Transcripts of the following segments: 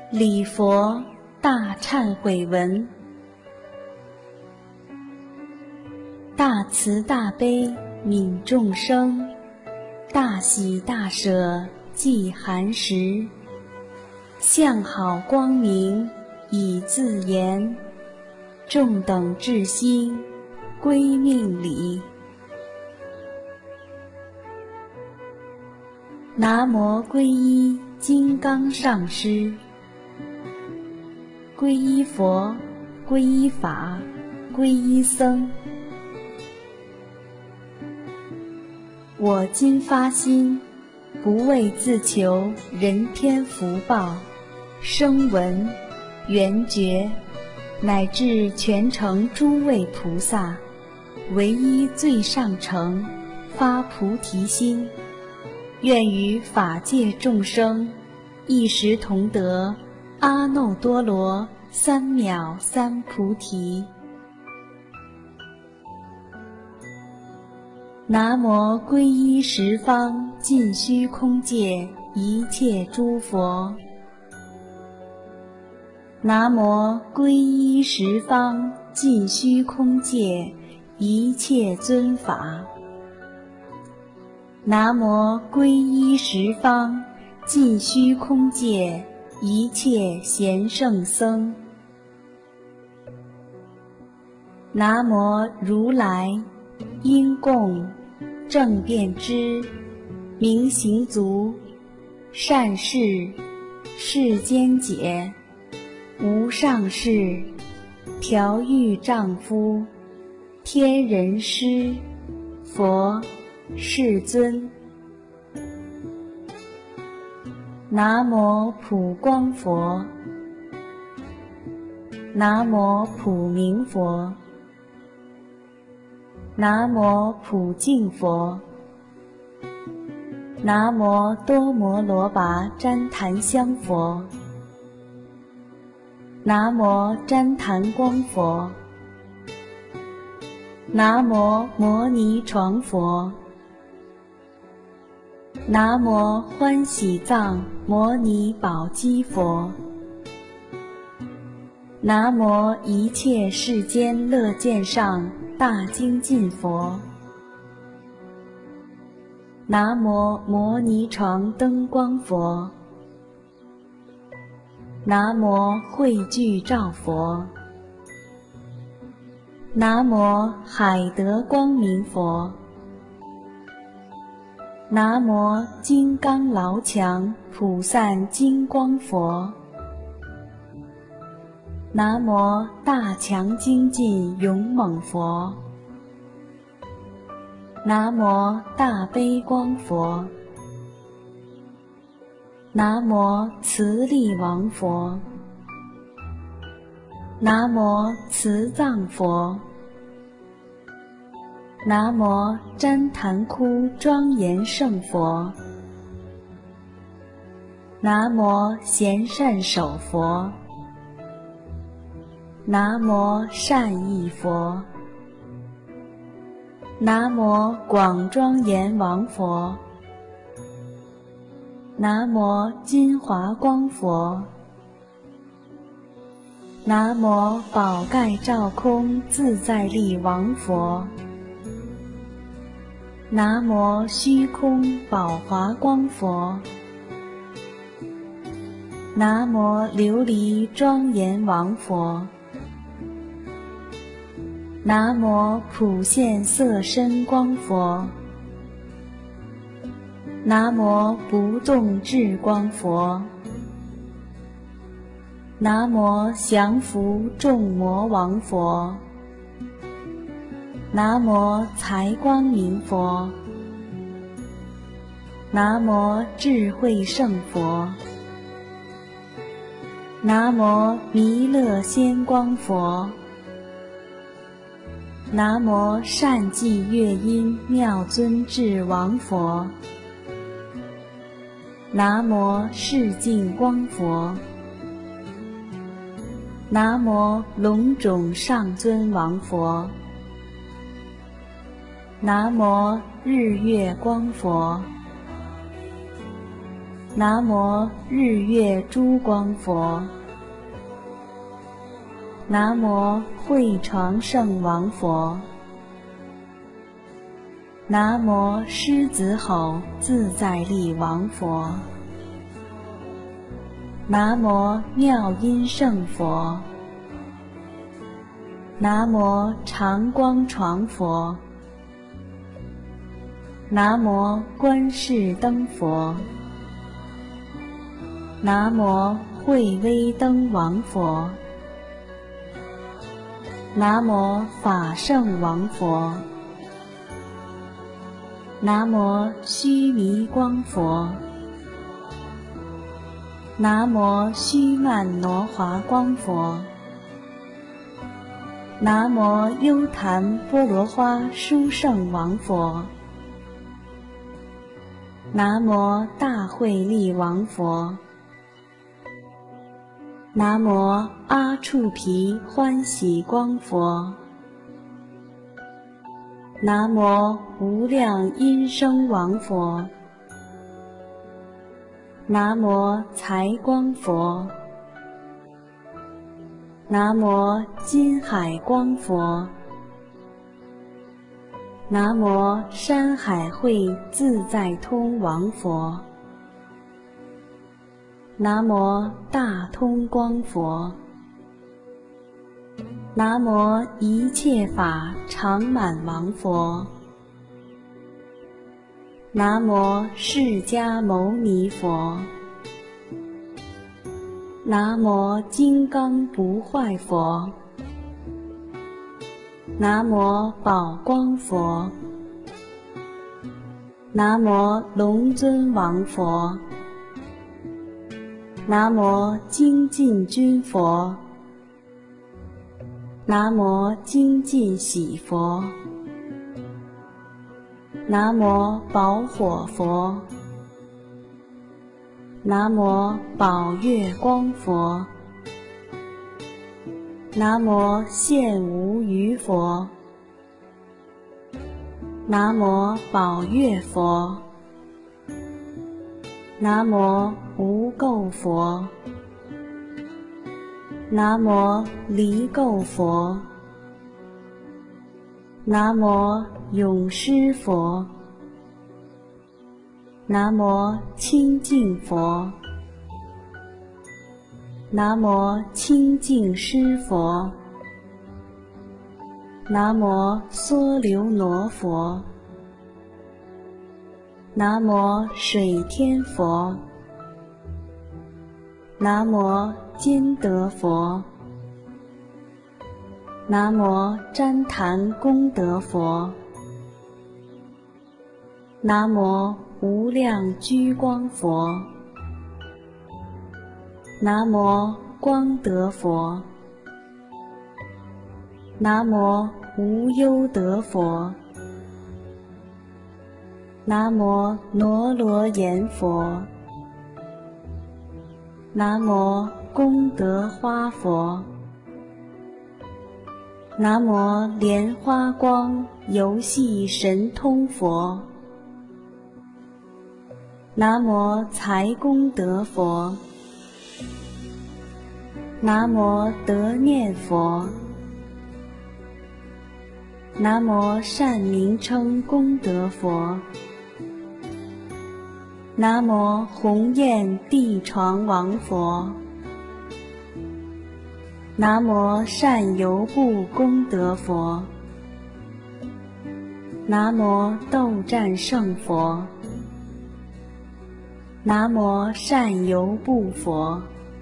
礼佛大忏悔文。大慈大悲悯众生，大喜大舍济寒食。相好光明以自言，众等至心归命礼。南无皈依金刚上师。皈依佛，皈依法，皈依僧。我今发心，不为自求人天福报、声闻、缘觉，乃至全城诸位菩萨，唯一最上乘，发菩提心，愿与法界众生一时同得阿耨多罗三藐三菩提。南无皈依十方尽虚空界一切诸佛。南无皈依十方尽虚空界一切尊法。南无皈依十方尽虚空界一切贤圣僧。南无如来因供正遍知明行足善事世间解无上士调御丈夫天人师佛世尊。南无普光佛。南无普明佛。南无普净佛。南无多摩罗跋旃檀香佛。南无旃檀光佛。南无摩尼床佛。南无欢喜藏摩尼宝积佛。南无一切世间乐见上大精进佛。南无摩尼床灯光佛。南无慧具照佛。南无海德光明佛。南无金刚牢强普散金光佛。南无大强精进勇猛佛。南无大悲光佛。南无慈力王佛。南无慈藏佛。南无旃檀窟庄严圣佛。南无贤善手佛。南无善意佛。南无广庄严王佛。南无金华光佛。南无宝盖照空自在力王佛。南无虚空宝华光佛。南无琉璃庄严王佛。南无普现色身光佛。南无不动智光佛。南无降伏众魔王佛。南无财光明佛。南无智慧圣佛。南无弥勒仙光佛。南无善济乐音妙尊智王佛。南无世净光佛。南无龙种上尊王佛。南无日月光佛。 南无日月珠光佛。南无慧床圣王佛。南无狮子吼自在力王佛。南无妙音圣佛。南无常光床佛。南无观世灯佛。南无慧威灯王佛。南无法圣王佛。南无须弥光佛。南无须曼挪华光佛。南无优昙波罗花殊胜王佛。南无大慧力王佛。南无阿处毗欢喜光佛。南无无量音声王佛。南无财光佛。南无金海光佛。南无山海会自在通王佛。南无大通光佛。南无一切法常满王佛。南无释迦牟尼佛。南无金刚不坏佛。南无宝光佛。南无龙尊王佛。南无精进君佛。南无精进喜佛。南无宝火佛。南无宝月光佛。南无现无余佛。南无宝月佛。南无无垢佛。南无离垢佛。南无永施佛。南无清净佛。南无清净师佛。南无娑留罗佛。南无水天佛。南无坚德佛。南无旃檀功德佛。南无无量居光佛。南无光德佛。南无无忧德佛。南无罗罗延佛。南无功德花佛。南无莲花光游戏神通佛。南无财功德佛。南无得念佛。南无善名称功德佛。南无红焰地床王佛。南无善游部功德佛。南无斗战胜佛。南无善游部佛。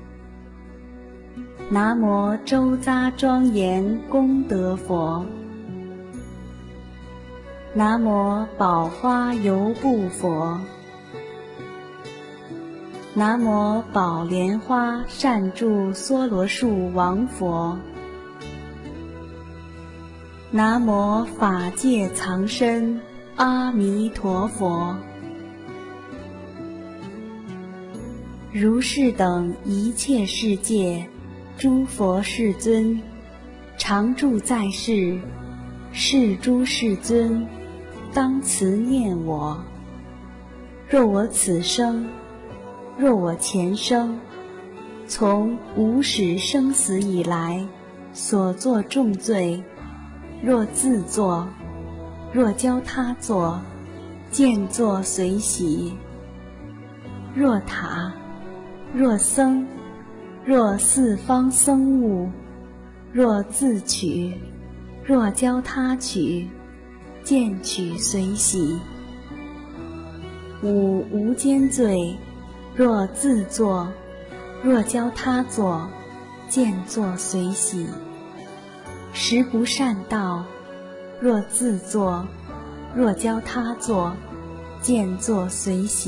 南无周匝庄严功德佛。南无宝花游部佛。南无宝莲花善住梭罗树王佛。南无法界藏身阿弥陀佛。如是等一切世界诸佛世尊，常住在世，是诸世尊当慈念我。若我此生若我前生从无始生死以来所作重罪，若自作，若教他作，见作随喜；若塔，若僧，若四方僧物，若自取，若教他取，见取随喜。五无间罪，若自作，若教他作，见作随喜。十不善道，若自作，若教他作，见作随喜。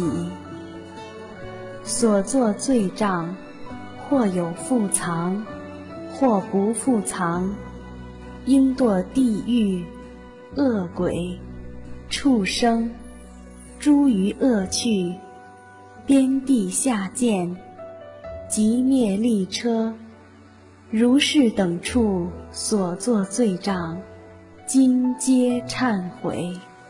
所作罪障，或有复藏，或不复藏，应堕地狱、恶鬼、畜生、诸于恶趣、边地下贱、极灭力车，如是等处所作罪障，今皆忏悔。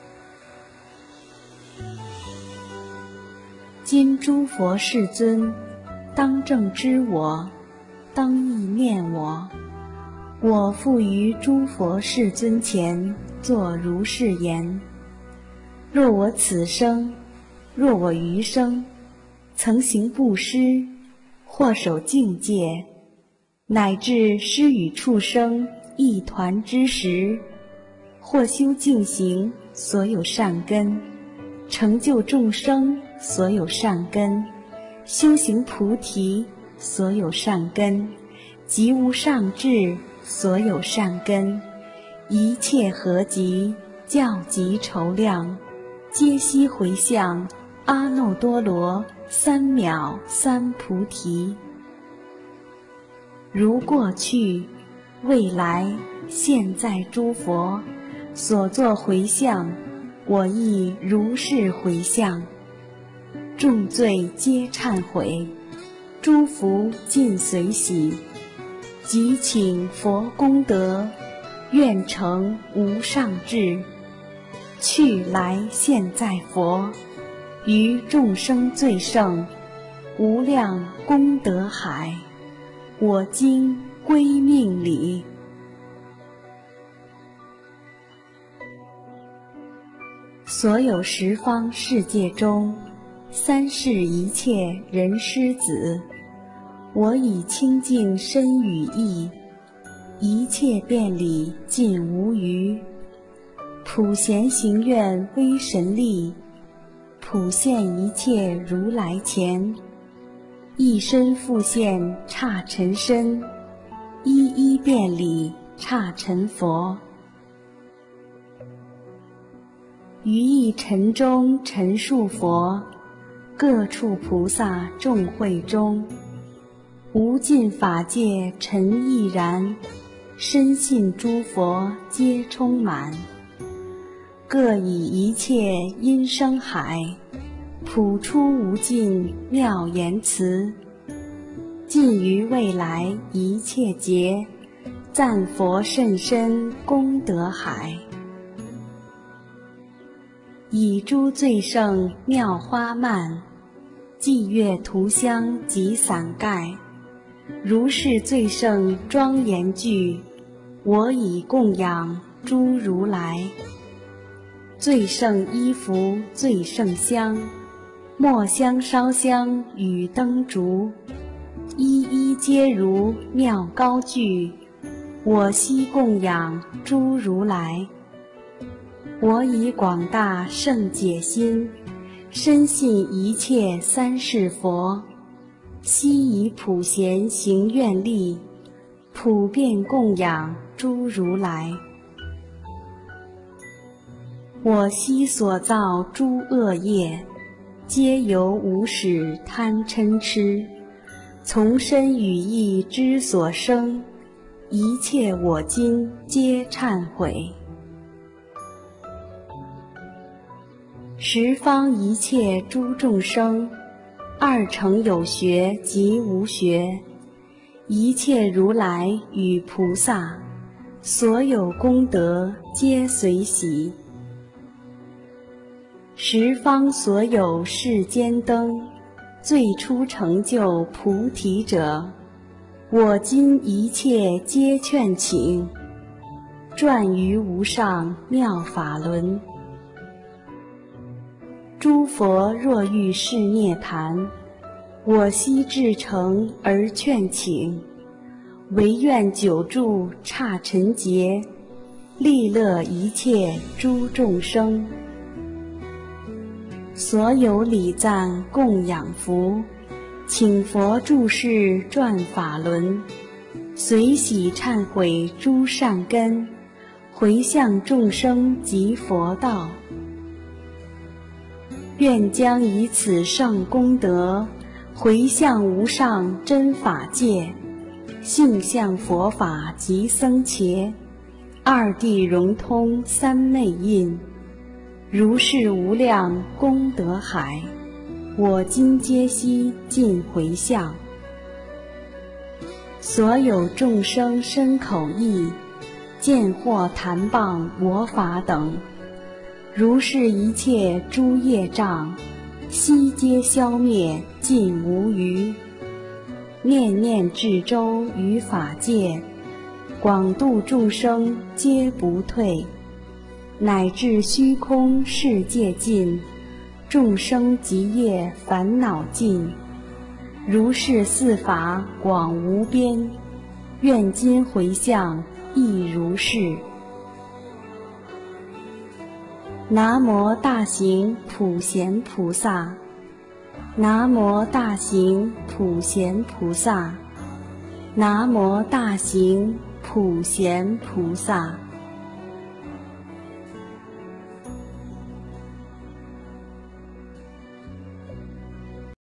今诸佛世尊，当正知我，当意念我。我复于诸佛世尊前作如是言：若我此生，若我余生，曾行布施，或守净戒，乃至施与畜生一团之食，或修净行所有善根，成就众生所有善根，修行菩提所有善根，及无上智所有善根，一切合集，较集筹量，皆悉回向阿耨多罗三藐三菩提。如过去、未来、现在诸佛所作回向，我亦如是回向。众罪皆忏悔，诸福尽随喜，即请佛功德，愿成无上智，去来现在佛，于众生最胜，无量功德海，我今归命礼。所有十方世界中，三世一切人师子，我以清净身语意，一切遍礼尽无余。普贤行愿威神力，普现一切如来前，一身复现刹尘身，一一遍礼刹尘佛。于一尘中陈述佛，各处菩萨众会中，无尽法界尘亦然，深信诸佛皆充满。各以一切音声海，普出无尽妙言辞，尽于未来一切劫，赞佛甚深功德海。以诸最胜妙花蔓，霁月涂香及伞盖，如是最胜庄严具，我以供养诸如来。最胜衣服最胜香，末香烧香与灯烛，一一皆如妙高具，我悉供养诸如来。我以广大圣解心，深信一切三世佛，悉以普贤行愿力，普遍供养诸如来。我悉所造诸恶业，皆由无始贪嗔痴，从身语意之所生，一切我今皆忏悔。十方一切诸众生，二乘有学及无学，一切如来与菩萨，所有功德皆随喜。十方所有世间灯， 最初成就菩提者，我今一切皆劝请，转于无上妙法轮。诸佛若欲示涅槃，我悉至诚而劝请，唯愿久住刹尘劫，利乐一切诸众生。所有礼赞供养福，请佛住世转法轮，随喜忏悔诸善根，回向众生及佛道。愿将以此上功德，回向无上真法界，性相佛法及僧伽，二谛融通三昧印，如是无量功德海，我今皆悉尽回向。所有众生身口意，见或谈谤我法等，如是一切诸业障，悉皆消灭尽无余。念念至周于法界，广度众生皆不退，乃至虚空世界尽，众生极业烦恼尽。如是四法广无边，愿今回向亦如是。南无大行普贤菩萨，南无大行普贤菩萨，南无大行普贤菩萨。